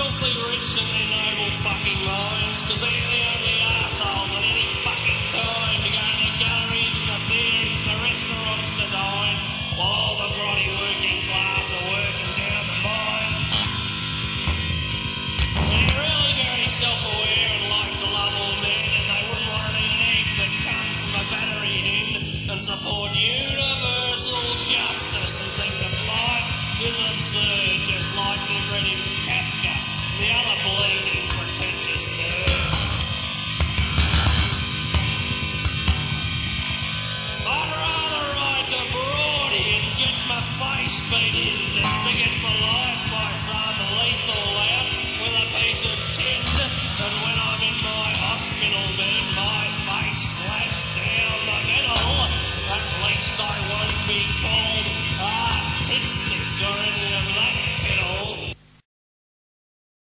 filthy rich and their noble fucking minds, because they're the only arseholes at any fucking time to go to the galleries and the theatres and the restaurants to dine, while all the grotty working class are working down the mines. They're really very self-aware and like to love all men, and they wouldn't want to eat an egg that comes from a battery hen and support universal justice and think that life is absurd, just like they've read in Kafka and the other bleeding pretentious nerds. I'd rather write a broadie and get my face beat in to Spigot for Life by some lethal